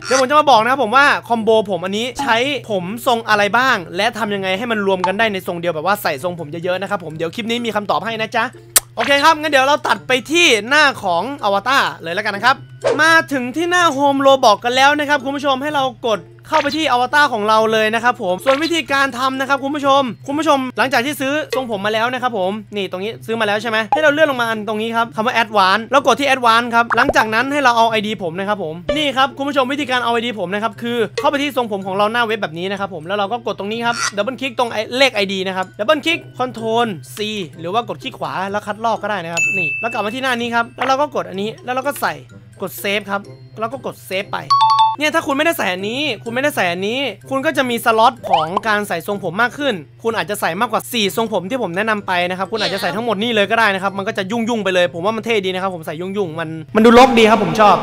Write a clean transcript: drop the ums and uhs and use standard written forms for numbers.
เดี๋ยวผมจะมาบอกนะครับผมว่าคอมโบผมอันนี้ใช้ผมทรงอะไรบ้างและทำยังไงให้มันรวมกันได้ในทรงเดียวแบบว่าใส่ทรงผมเยอะๆนะครับผมเดี๋ยวคลิปนี้มีคำตอบให้นะจ๊ะโอเคครับงั้นเดี๋ยวเราตัดไปที่หน้าของอวตารเลยแล้วกันนะครับมาถึงที่หน้าโฮมโรบอกกันแล้วนะครับคุณผู้ชมให้เรากดเข้าไปที่อวตารของเราเลยนะครับผมส่วนวิธีการทำนะครับคุณผู้ชมหลังจากที่ซื้อทรงผมมาแล้วนะครับผมนี่ตรงนี้ซื้อมาแล้วใช่ไหมให้เราเลื่อนลงมาอันตรงนี้ครับคำว่า Advanced แล้วกดที่ Advanced ครับหลังจากนั้นให้เราเอา ID ผมนะครับผมนี่ครับคุณผู้ชมวิธีการเอา ID ผมนะครับคือเข้าไปที่ทรงผมของเราหน้าเว็บแบบนี้นะครับผมแล้วเราก็กดตรงนี้ครับดับเบิลคลิกตรงเลข ID นะครับดับเบิลคลิก Ctrl C หรือว่ากดคลิกขวาแล้วคัดลอกก็ได้นะครับนี่แล้วกลับมาที่หน้านี้ครับแล้วเราก็กดอันนี้แล้วเราก็ใส่กดเซฟครับแล้วก็กดเซฟไปเนี่ยถ้าคุณไม่ได้ใส่อันนี้คุณก็จะมีสล็อตของการใส่ทรงผมมากขึ้นคุณอาจจะใส่มากกว่า4ทรงผมที่ผมแนะนำไปนะครับคุณอาจจะใส่ทั้งหมดนี่เลยก็ได้นะครับมันก็จะยุ่งไปเลยผมว่ามันเท่ดีนะครับผมใส่ยุ่งมันดูรกดีครับผมชอบ